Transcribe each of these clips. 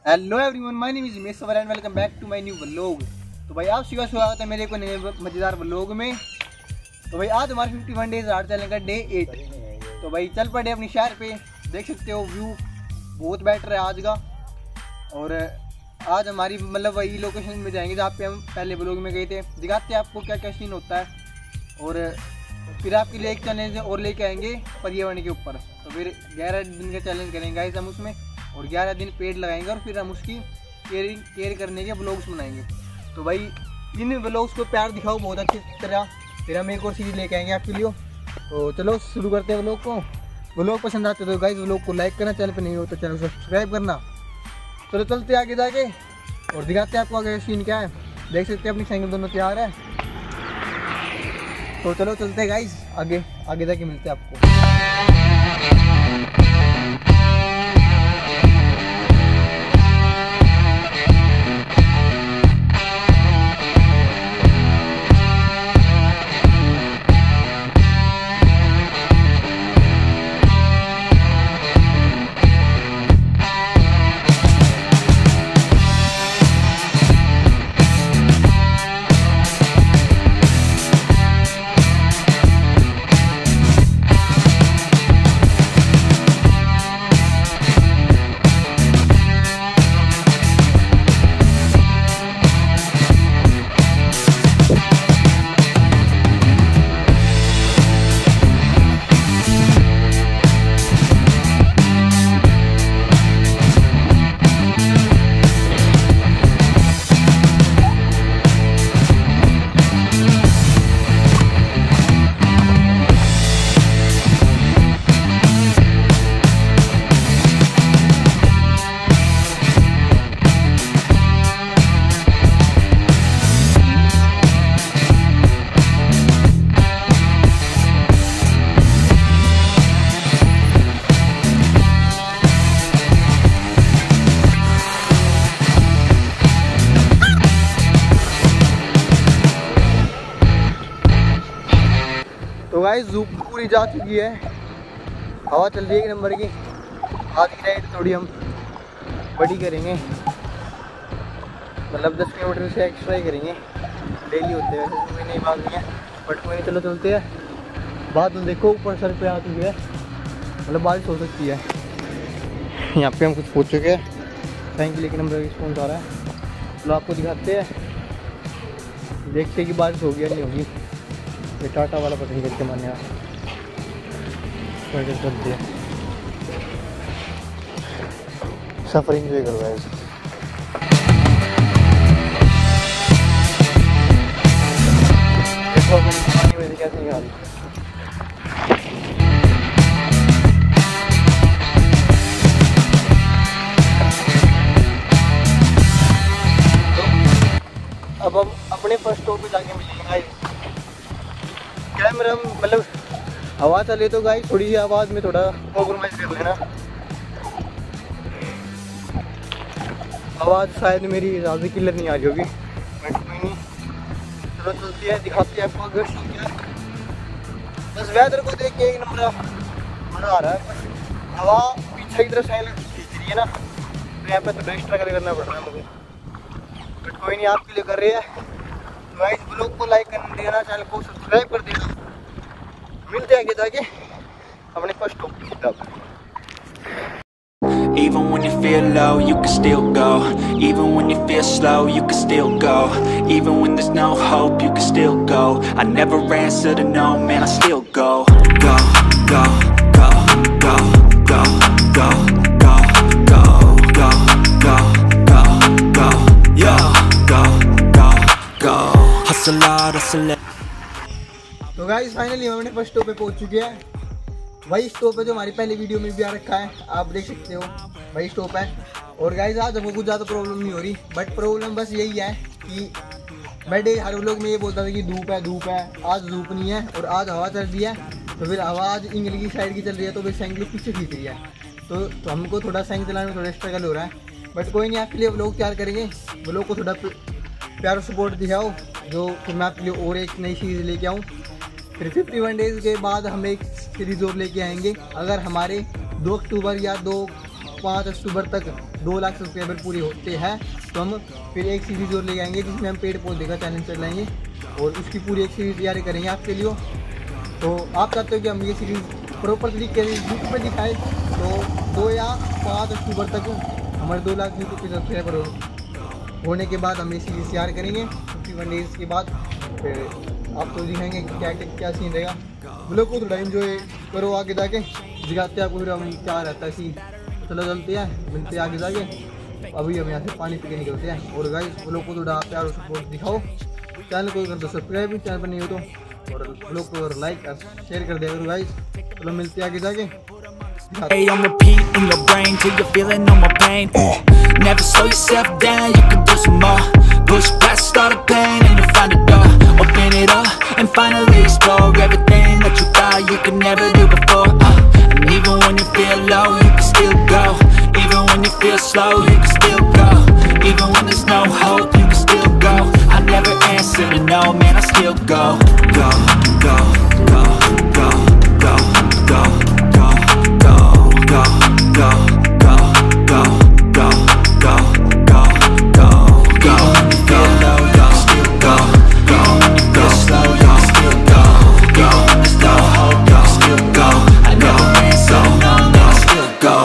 Hello everyone, my name is Meswar and welcome back to my new vlog. तो भाई आप सभी स्वागत है मेरे को नए मजेदार व्लॉग में। तो भाई आज हमारे 51 डेज आर्ट चैलेंज का डे 8। तो भाई चल पड़े अपनी शहर पे, देख सकते हो व्यू बहुत बेटर है आज का। और आज हमारी मतलब वही लोकेशन में जाएंगे जहाँ पे हम पहले व्लॉग में गए थे। दिखाते हैं आपको क्या क्या सीन होता है और फिर आपके लिए एक चैलेंज और लेके आएंगे पर्यावरण के ऊपर। तो फिर 11 दिन का चैलेंज करेंगे गाइस हम उसमें, और 11 दिन पेड़ लगाएंगे और फिर हम उसकी केयर करने के व्लॉग्स बनाएंगे। तो भाई इन व्लॉग्स को प्यार दिखाओ बहुत अच्छी तरह, फिर हम एक और सीरीज लेके आएंगे आपके लिए। तो चलो शुरू करते हैं व्लॉग को। व्लॉग पसंद आते तो गाइस व्लॉग को लाइक करना, चैनल पे नहीं हो तो चैनल को सब्सक्राइब करना। चलो चलते आगे जाके और दिखाते हैं आपको आगे सीन क्या है। देख सकते हैं अपनी साइकिल दोनों तैयार है। तो चलो चलते हैं गाइस आगे जाके मिलते हैं आपको। तो गाइस धूप पूरी जा चुकी है, हवा चल रही है एक नंबर की। आज की राइड थोड़ी हम बड़ी करेंगे, मतलब 10 किलोमीटर से एक्स्ट्रा ही करेंगे। डेली होते हैं वैसे कोई नहीं बात नहीं है, बट कोई नहीं। चलो चलते हैं। बादल देखो ऊपर सर पे आ चुकी है, मतलब बारिश हो सकती है। यहाँ पे हम कुछ पहुँच चुके हैं, साइकिल एक नंबर रिस्पॉन्स आ रहा है। चलो आपको दिखाते हैं, देखते हैं कि बारिश होगी या नहीं होगी। ये टाटा वाला पता नहीं करके माने यार, चलती है। सफर इंजॉय करो गाइस। देखो पानी में कैसे नहीं आ रही। अब हम अपने फर्स्ट स्टॉप पे जाके मिलेंगे गाइस। कैमरा मतलब हवा चले तो गाइस थोड़ी सी आवाज़ में थोड़ा कॉम्प्रोमाइज़ कर लेना। आवाज़ शायद मेरी ज़्यादा क्लियर नहीं आ रही होगी, बट कोई नहीं। चलो चलती है, दिखाते हैं आपको अगर क्या। बस वेदर को देख के एक नंबर मज़ा आ रहा है। हवा पीछे की तरफ साइड खींच रही है ना, तो यहाँ पे थोड़ा स्ट्रगल करना पड़ रहा है मुझे, बट कोई नहीं आपके लिए कर रहे हैं। गाइस ब्लॉग को लाइक कर देना, चैनल को सब्सक्राइब कर देना। मिलते हैं आगे जाके अपने first stop. Even when you feel low, you can still go. Even when you feel slow, you can still go. Even when there's no hope, you can still go. I never answer to no, man, I still go. Go, go, go, go, go, go, go, go, go, go, go, go, yo, go, go, go. Hustle hard, hustle. तो guys finally हम अपने first stop पे पहुंच चुके हैं। वही stop है जो हमारी पहली वीडियो में भी आ रखा है, आप देख सकते हो वही स्टॉप है। और गाइस आज हमको कुछ ज़्यादा प्रॉब्लम नहीं हो रही, बट प्रॉब्लम बस यही है कि मैं हर लोग में ये बोलता था कि धूप है। आज धूप नहीं है और आज हवा चल रही है। तो फिर हवा आज इंग्लिश की साइड की चल रही है, तो फिर साइकिल पीछे खींच रही है। तो हमको थोड़ा साइकिल चलाने में थोड़ा स्ट्रगल हो रहा है, बट कोई नहीं, आपके लिए व्लॉग तैयार करेंगे। व्लॉग को थोड़ा प्यार सपोर्ट दिखाओ, जो फिर मैं आपके लिए और एक नई सीरीज़ लेके आऊँ। फिर 51 डेज़ के बाद हम एक सीरीज़ और लेके आएंगे। अगर हमारे 2 अक्टूबर या 2 5 अक्टूबर तक 2 लाख सब्सक्राइबर पूरे होते हैं तो हम फिर एक सीरीज़ और ले आएंगे जिसमें हम पेड़ पौधे का चैलेंज चलाएंगे और उसकी पूरी एक सीरीज़ तैयारी करेंगे आपके लिए। तो आप चाहते हो कि हम ये सीरीज़ प्रॉपर तरीके से यूट्यूब पर दिखाएँ तो 2 या 5 अक्टूबर तक हमारे 2 लाख यूट्यूब के सब्सक्राइबर होने के बाद हम ये सीरीज़ तैयार करेंगे। 51 डेज़ के बाद फिर आपको दिखाएंगे कि क्या सीन रहेगा। ब्लॉग को थोड़ा एंजॉय करो, आगे जाके दिखाते हैं आपको फिर हम क्या रहता है सीन। चलो चलते हैं, मिलते हैं आगे जाके। अभी हम यहाँ से पानी पी के निकलते हैं। और गाइस ब्लॉग को थोड़ा प्यार और सपोर्ट दिखाओ, चैनल को कर दो सब्सक्राइब, चैनल पर नहीं हो तो, और ब्लॉग को लाइक और शेयर कर दिया करो गाइस। चलो मिलते हैं आगे जाके। Hey, on repeat in your brain till you're feeling no more pain. Never slow yourself down, you can do some more. Push past all the pain and you'll find a door. Open it up and finally explore everything that you thought you could never do before. And even when you feel low, you can still go. Even when you feel slow, you can still go. Even when there's no hope, you can still go. I never answer to no, man, I still go. Go, go, go, go, go, go. Go, go, go, go, go, go, go, go, go, go, go, still go, go, go, slow, go, still go, go, there's no hope, go, still go, I never answer, no, no, still go.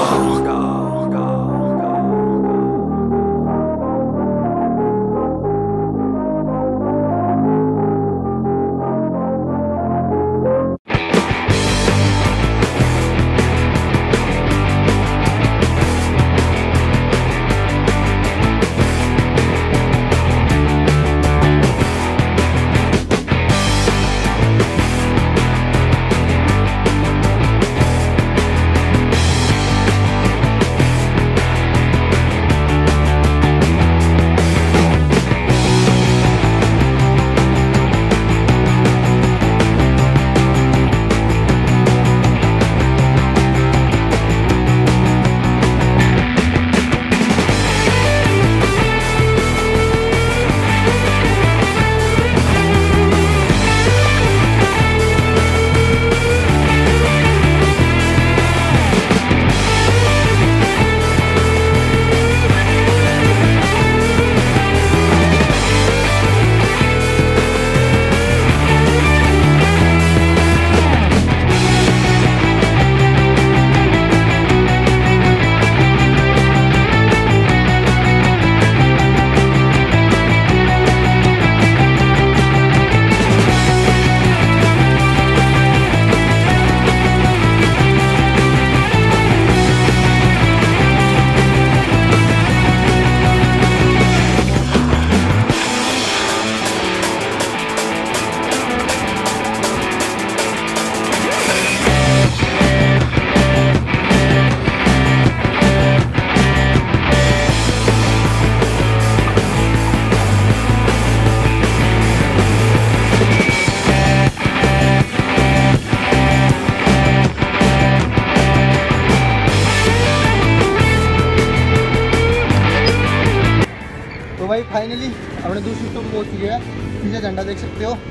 भाई finally अपने दूसरी stop पहुँच चुके हैं। पीछे झंडा देख सकते हो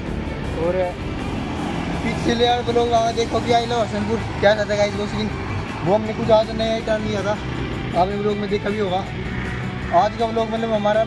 और पीछे ले यार लोग देखो कि आई लो हसनपुर क्या चाहता है वो सीन, वो हमने कुछ आज नया टर्न लिया था, आपने व्लॉग में देखा भी होगा। आज का व्लॉग मतलब हमारा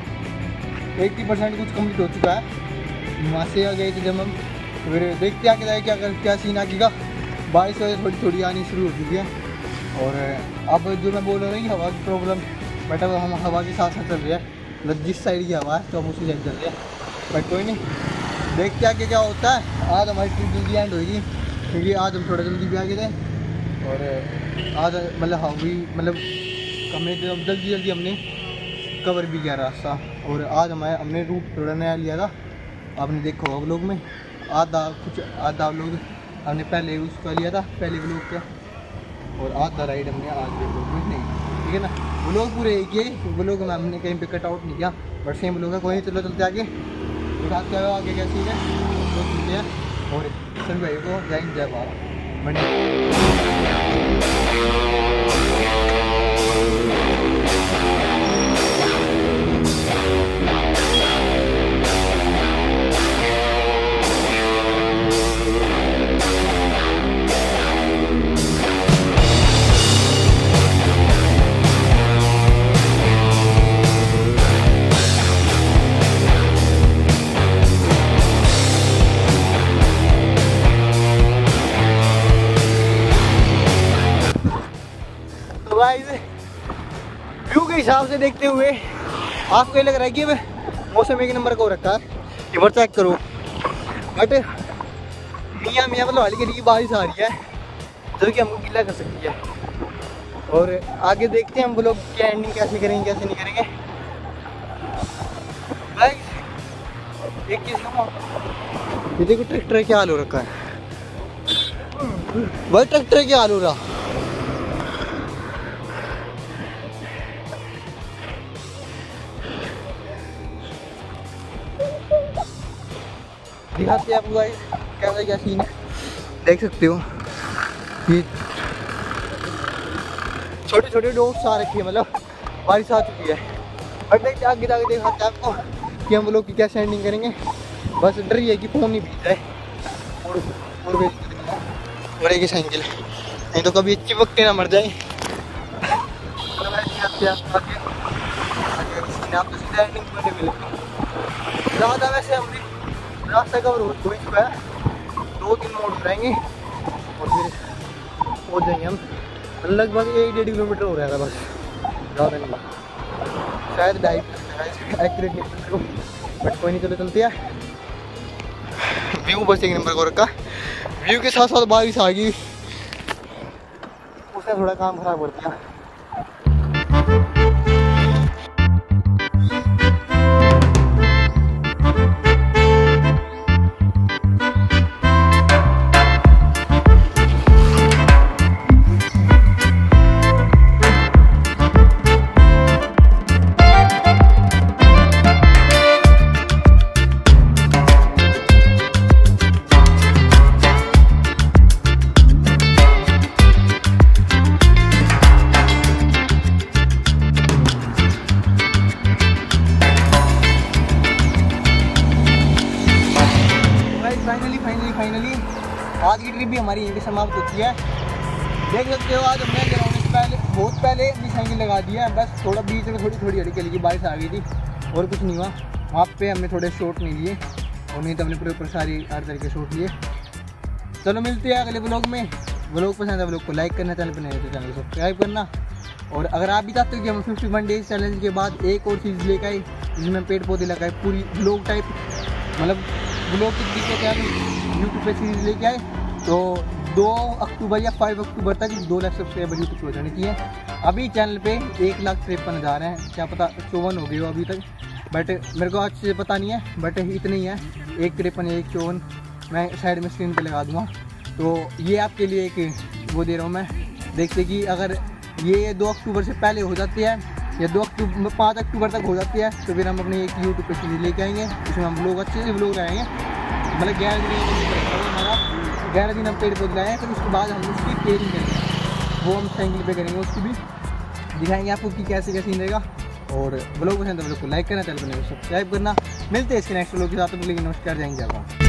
80% कुछ कम्प्लीट हो चुका है। वहाँ से आ गए थे जब हम, फिर देखते आके जाए क्या सीन आगे का। बारिश वजह थोड़ी थोड़ी आनी शुरू हो चुकी है और अब जो मैं बोल रहा हूँ हवा की प्रॉब्लम, बट अब हम हवा के साथ साथ चल रही है, मतलब जिस साइड की हवा है तो हम उसी साइड चल रहे हैं। बट कोई नहीं, देखते आगे क्या होता है। आज हमारी ट्रिप जल्दी एंड होगी क्योंकि आज हम थोड़ा जल्दी भी आ गए थे और आज मतलब हाँ भी मतलब हमने जल्दी हमने कवर भी किया रास्ता। और आज हमने रूट थोड़ा नया लिया था, आपने देखा होगा व्लॉग में। आधा व्लॉग हमने पहले उसका लिया था पहले व्लॉग का, और आधा राइड हमने आज के व्लॉग में नहीं, ठीक है ना। व्लॉग पूरे एक ही व्लॉग में हमने कहीं पे कट आउट नहीं किया, बट सेम व्लॉग है। कोई चलो चलते आगे दिखाते हैं आगे क्या चीज़ है तो चलते हैं। और सभी भाई को जय हिंद जय भारत मंडी। गाइस व्यू के हिसाब से देखते हुए आपको ये लग रहा है कि मौसम एक नंबर का हो रखा है, ये बार चेक करो। बट मियाँ मतलब हल्की हल्की बारिश आ रही है जो कि हमको गिला कर सकती है। और आगे देखते हैं हम लोग क्या एंडिंग कैसे करेंगे कैसे नहीं करेंगे। गाइस एक चीज़ कहूँ, ये देखो ट्रैक्टर क्या हाल हो रखा है, वही ट्रैक्टर क्या हाल हो रहा। दिखाते हैं आपको गाइस कैसा क्या सीन है, देख सकते हो ये छोटे छोटे डॉग्स आ रखी है, मतलब बारिश आ चुकी है। बट देखते आगे जाके दिखाते हैं आपको कि हम लोग की क्या सेंडिंग करेंगे। बस डर ही है कि फ़ोन नहीं भीग जाए और एक साइकिल नहीं तो कभी चिपक के ना मर जाए। ज़्यादा वैसे हमने रास्ता कवर हो चुका है, 2-3 मोड़ रहेंगे और फिर पहुँच जाएंगे हम। लगभग 1-1.5 किलोमीटर हो रहा है बस, ज़्यादा नहीं, शायद 2.5 एक्यूरेट नहीं, बट कोई नहीं, चलो चलते हैं। व्यू बस एक नंबर को रखा, व्यू के साथ साथ बारिश आ गई, उसने थोड़ा काम खराब कर दिया। फाइनली आज की ट्रिप भी हमारी यहीं पे समाप्त होती है। देख सकते हो आज हमने ग्राउंड से पहले बहुत पहले अपनी साइकिल लगा दिया है, बस थोड़ा बीच में थोड़ी हड़ी के लिए बारिश आ गई थी और कुछ नहीं हुआ। वहाँ पे हमने थोड़े शॉट नहीं लिए और नहीं तो हमने पूरे सारी हर तरह के शॉट लिए। चलो मिलते हैं अगले ब्लॉग में। ब्लॉग पसंद है ब्लॉग को लाइक करना, चैनल पर नए तो चैनल को सब्सक्राइब करना। और अगर आप भी चाहते हो कि हम 51 डेज चैलेंज के बाद एक और चीज़ लेकर आए जिसमें पेड़ पौधे लगाए, पूरी ब्लॉग टाइप, मतलब ब्लॉग की तरीके से यूट्यूब पे सीरीज लेके आए, तो 2 अक्टूबर या 5 अक्टूबर तक 2 लाख सब्सक्राइबर यूट्यूब पे हो जाने चाहिए। अभी चैनल पे 1,53,000 हैं, क्या पता 54 हो गए हो अभी तक, बट मेरे को आज से पता नहीं है, बट इतने ही है, 1,53 या 1,54 मैं साइड में स्क्रीन पे लगा दूँगा। तो ये आपके लिए एक वो दे रहा हूँ मैं। देखते कि अगर ये 2 अक्टूबर से पहले हो जाती है या 5 अक्टूबर तक हो जाती है तो फिर हम अपने एक यूट्यूब पे सीरीज लेके आएंगे, उसमें हम लोग अच्छे से ब्लॉग आएंगे, मतलब 11 दिन हम पेड़ पौधे लाए हैं। फिर उसके बाद हम उसकी केयरिंग करेंगे, वो हम साइकिल पे करेंगे, उसकी भी दिखाएंगे आपको कि कैसे कैसे रहेगा। और ब्लॉग पसंद है ब्लॉग को लाइक करना, चैनल को सब्सक्राइब करना। मिलते हैं इसके नेक्स्ट ब्लॉग के साथ, लेकिन नमस्कार, जाएंगे।